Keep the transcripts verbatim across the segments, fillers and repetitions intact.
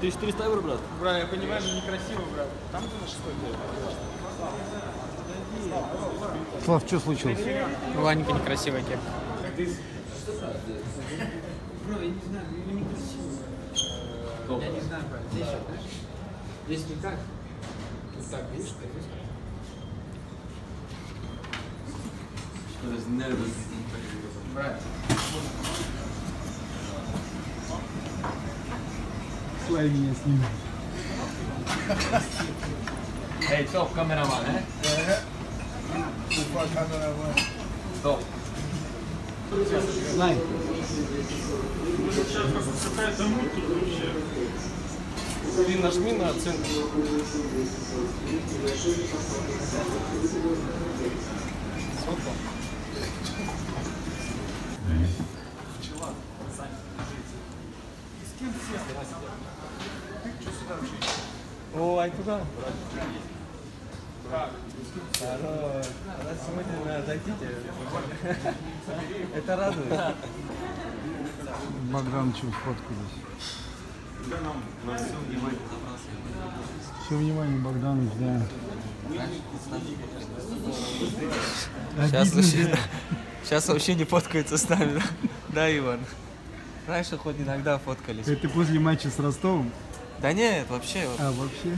тысяча триста евро, брат? Брат, я понимаю, но некрасиво, брат. Там ты на шестой делаешь. Слав, что случилось? Ладненько, некрасивая кепка. Бро, я не знаю, ну некрасиво. Я не знаю, брат. Здесь что, знаешь? Здесь никак. Вот так, видишь, что здесь? Брат. Славь меня с ним. Эй, стоп, камераман, э? Уфа, камераман. Стоп. Знай. Сейчас какая-то муть тут вообще. Ты нажми на оценку. Сколько? Пчела, Саня, держите. И с кем сел? Ты что сюда вообще? О, ай туда. Как? Здорово. Нас сегодня зайдите. Это радует. Богдановичу сфоткались. Все внимание, Богданович, да. Сейчас Обидно, вообще, да. сейчас вообще не фоткаются с нами, да? Да, Иван? Раньше хоть иногда фоткались. Это после матча с Ростовом? Да нет, вообще. вот. А, вообще?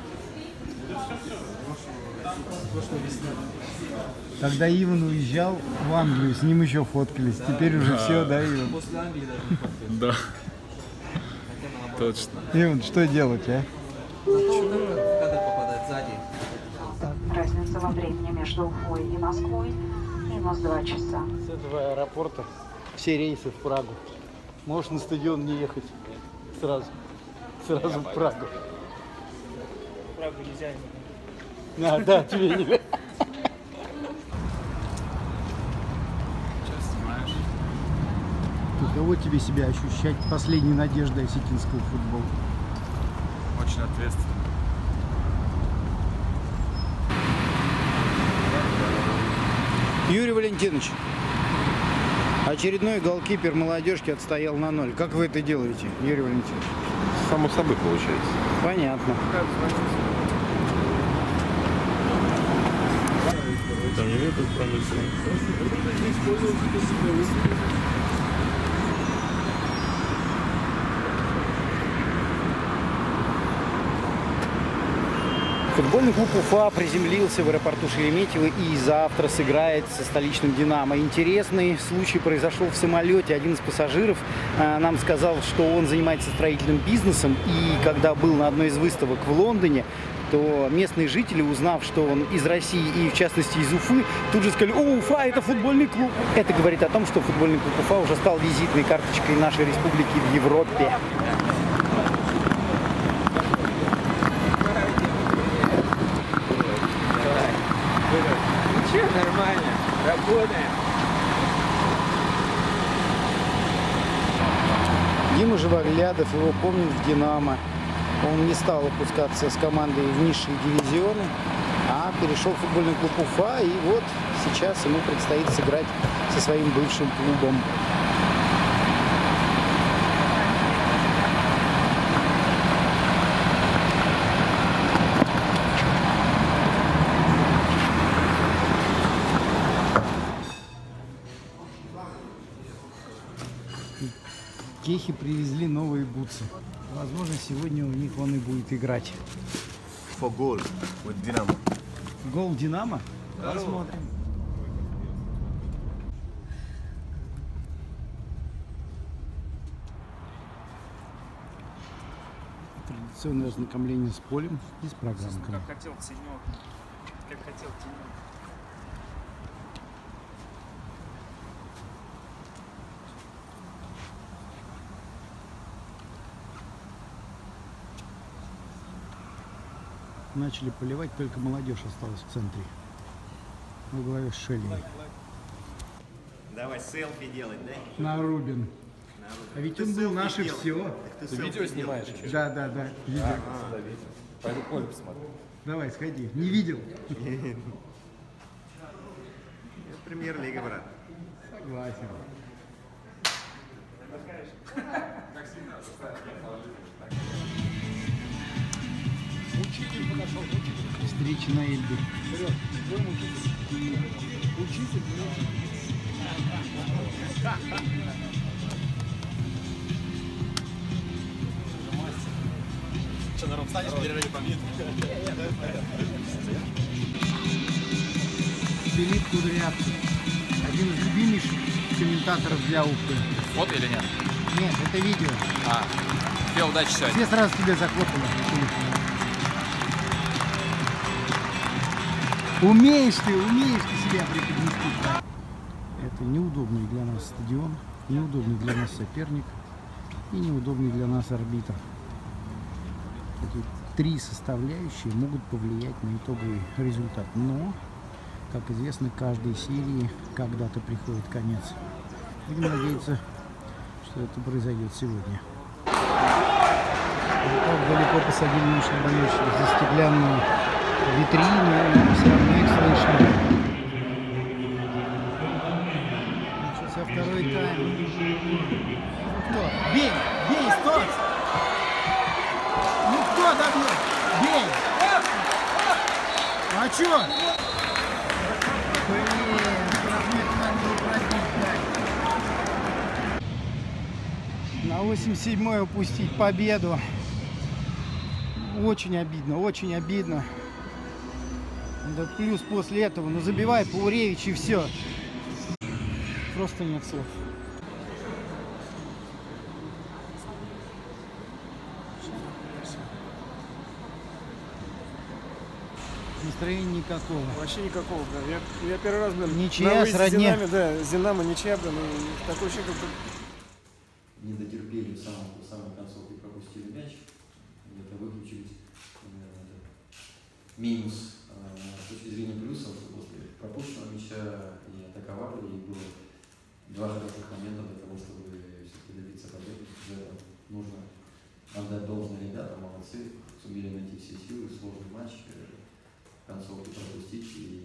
Когда Иван уезжал в Англию, с ним еще фоткались. Теперь уже все, да, Иван? После Англии даже не фоткаются. Да, точно. Иван, что делать, а? Зато когда попадает сзади. Разница во времени между Уфой и Москвой минус два часа. С этого аэропорта все рейсы в Прагу. Можешь на стадион не ехать сразу. Сразу в Прагу. Правда, нельзя. А, да, тебе не... Каково тебе себя ощущать последней надеждой осетинского футбола? Очень ответственно. Юрий Валентинович, очередной голкипер молодежки отстоял на ноль. Как вы это делаете, Юрий Валентинович? Само собой получается. Понятно. Там не видно промысла. Футбольный клуб Уфа приземлился в аэропорту Шереметьево и завтра сыграет со столичным «Динамо». Интересный случай произошел в самолете. Один из пассажиров э, нам сказал, что он занимается строительным бизнесом, и когда был на одной из выставок в Лондоне, то местные жители, узнав, что он из России и, в частности, из Уфы, тут же сказали: «О, Уфа – это футбольный клуб». Это говорит о том, что футбольный клуб Уфа уже стал визитной карточкой нашей республики в Европе. Ничего, нормально. Работаем. Дима Живоглядов, его помнят в «Динамо». Он не стал опускаться с командой в низшие дивизионы, а перешел в футбольный клуб Уфа. И вот сейчас ему предстоит сыграть со своим бывшим клубом. Кехи привезли новые бутсы. Возможно, сегодня у них он и будет играть. For goal with Dynamo. Гол «Динамо»? Посмотрим. Традиционное ознакомление с полем и с программкой. Как хотел тенек. Как хотел тенек. Начали поливать, только молодежь осталась в центре. Во главе с Шеллиной. Давай селфи делать, да? Нарубин. А ведь он был наше все. Ты видео снимаешь? Да, да, да. Видео. Пойду поле посмотрю. Давай, сходи. Не видел? Премьер-лига, брат. Согласен. Как всегда, Учитель подошел, учитель. Встреча на Эльбе. Вперед, идем учитель. Учитель, не учитель. Что, народ, встанешь, в перерыве побьет? Филипп Кудрявцев. Один из любимейших комментаторов для Уфы. Фото или нет? Нет, это видео. А, тебе удачи сегодня. Все сразу тебе захлопали. Умеешь ты, умеешь ты себя преподнести. Это неудобный для нас стадион, неудобный для нас соперник и неудобный для нас арбитр. Эти три составляющие могут повлиять на итоговый результат. Но, как известно, каждой серии когда-то приходит конец. Будем надеяться, что это произойдет сегодня. Вот так далеко посадили наших болельщиков за стеклянную витрину, но все равно их слышно. Начался второй тайм. Ну кто? Бей! Бей, стой! Ну кто добьет? Бей! А чё? Блин, штрафник надо было пробить, да. На восемьдесят седьмой упустить победу. Очень обидно, очень обидно. Да плюс после этого, ну забивай Пауревич и все. Просто нет слов. Настроения никакого. Вообще никакого, да. Я, я первый раз, блин, Ничья на выезде с сродни. Динамо, да, с Динамо ничья, блин, и такое ощущение, как Не дотерпели в самом, в самой концовке, пропустили мяч. Где-то выключились. Наверное, это минус. А, с точки зрения плюсов, после пропущенного мяча и атаковали, и было два хороших момента для того, чтобы все-таки добиться победы. Нужно отдать должное ребятам, молодцы, сумели найти все силы, сложный матч, концовки пропустить и